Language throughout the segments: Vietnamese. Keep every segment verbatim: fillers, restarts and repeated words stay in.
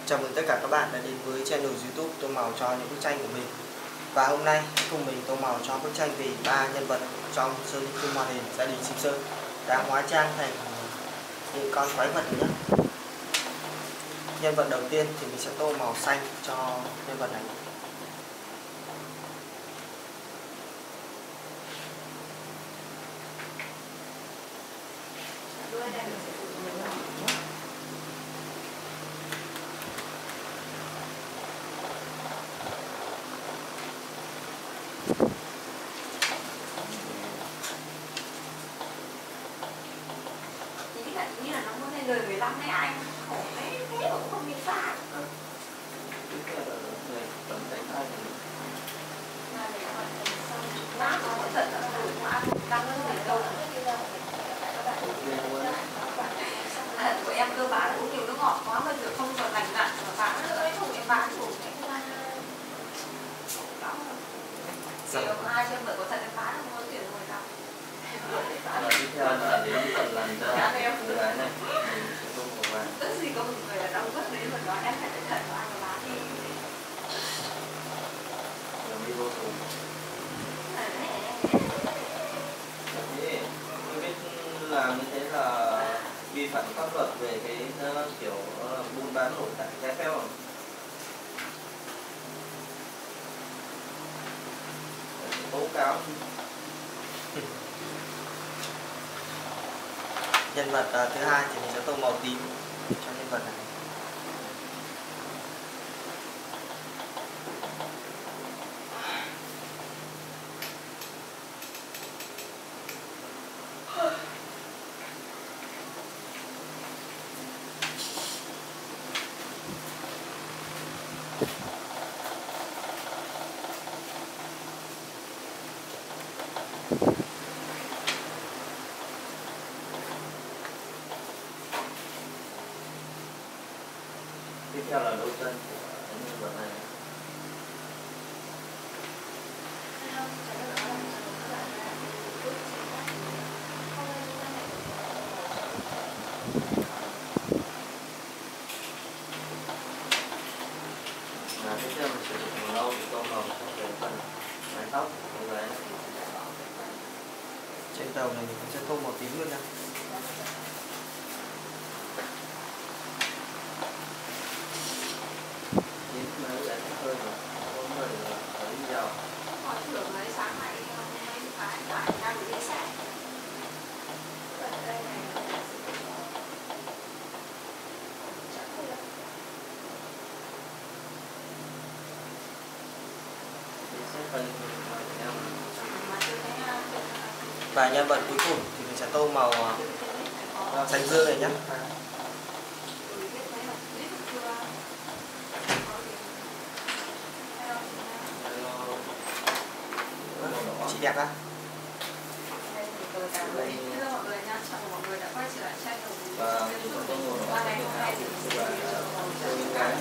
Chào mừng tất cả các bạn đã đến với channel YouTube tô màu cho những bức tranh của mình. Và hôm nay cùng mình tô màu cho bức tranh về ba nhân vật trong series phim hoạt hình Gia đình Simpson đã hóa trang thành những con quái vật nhé. Nhân vật đầu tiên thì mình sẽ tô màu xanh cho nhân vật này. Như là nó muốn lên đời mười lăm đấy anh, khổ thế, thế mà cũng không biết phạt. Má nó có thật là đủ quá, tăng hơn phải đâu. Của em cơ bản uống nhiều nước ngọt quá mà giờ không còn lành lặn mà bán nữa ấy, không em bán đủ cái thứ hai. Chỉ có hai cho em bởi có thật em bán không có tiền mười lăm. Và tiếp theo là đến phần làm cho cô gái này mình sẽ tô màu vàng. Tất gì có một người ở trong vứt đến một đó em phải cẩn thận của anh và bán đi. Rồi đi vô cùng. Thế tôi biết làm như thế là vi phạm pháp luật về cái kiểu buôn bán nội tạng trái phép không? Tố cáo. Nhân vật uh, thứ hai thì mình sẽ tô màu tím cho nhân vật này. Tiếp theo là đôi chân của nhân vật này. Và tiếp theo mình sử dụng màu nâu để tô màu cho cái phần mái tóc của cô gái. Trên đầu này mình sẽ tô màu tím luôn nha. Họ thưởng lấy sáng nay hôm nay phải lại ra buổi đi sáng. Ở đây này Và nhân vật cuối cùng thì mình sẽ tô màu uh, xanh dương này nhé. Chị đẹp á. Và mình sẽ tô màu đỏ và cô gái.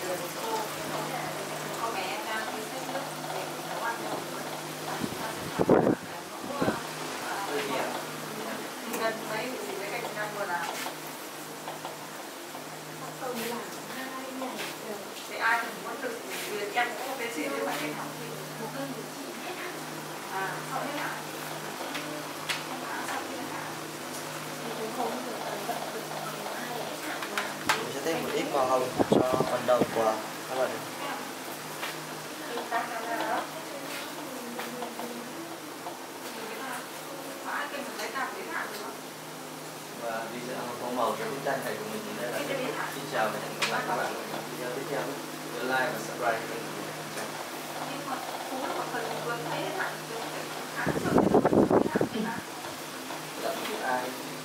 Thì ai cũng muốn được việc em cũng cái gì để phải đi học thì một cân một chỉ hết hả? À, sau hết hả? Mình sẽ thêm một ít màu hồng cho phần đầu của các bạn. Và video tô màu cho bức tranh này của mình thì đây là kết thúc. Xin chào và hẹn gặp lại các bạn ở video tiếp theo. Nhớ like và subscribe kênh của mình. Nhưng mà cũng là một phần vừa thấy hết hẳn chứ không phải khá sớm Gặp những ai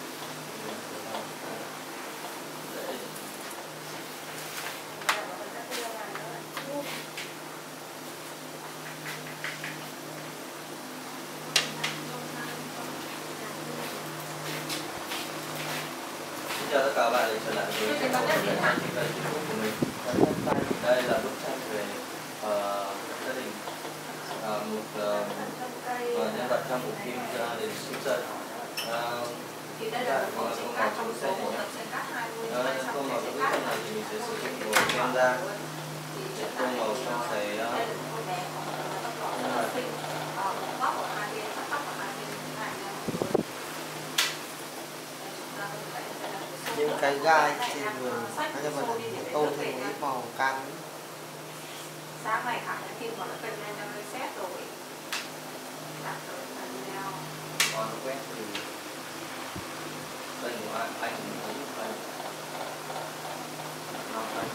chào tất cả các bạn đã trở lại với kênh YouTube của mình. Đây là bức tranh về uh, gia đình, uh, một uh, nhân vật trong bộ phim Gia đình Simpson. Uh, thì đây là một bộ truyện trong số một tập truyện cắt hai mươi. Câu hỏi của bức tranh này thì mình sẽ sử dụng màu kem da để tô màu cho cái những cái gai trên người các nhân vật tô thêm một ít màu cam. Sáng này khẳng định khi mà nó cần lên cho nó xét rồi đặt rồi thành nhau còn quét thì kênh của anh anh cũng thấy kênh nó kênh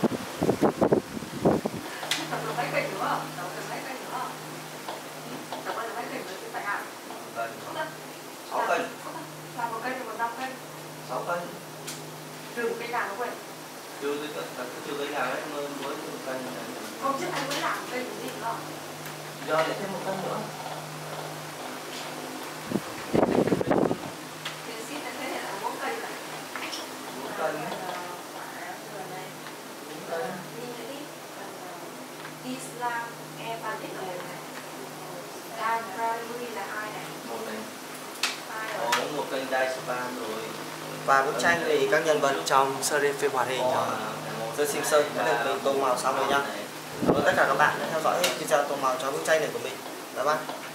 tập được mấy kênh nữa không? Tập được mấy kênh nữa không? Tập được mấy kênh nữa chứ phải không? kênh sáu kênh làm một kênh thì một năm kênh sáu kênh trừ một kênh nào nó quên chưa cái chưa cái nào đấy mới mới một kênh này. Hôm trước anh mới làm kênh gì nữa Do để thêm một kênh nữa. Tiến sĩ là thế là bốn kênh này. Bốn kênh. Bốn kênh. Islam Evanet là một này. Dan Bradley là hai này. Một này. Hai Có rồi. một kênh Đai Span rồi. Và bức tranh thì các nhân vật trong series phim hoạt hình Sơn Sinh Sơn đã được mình tô màu xong rồi nha. Cảm ơn tất cả các bạn đã theo dõi video tô màu cho bức tranh này của mình. Bye bye.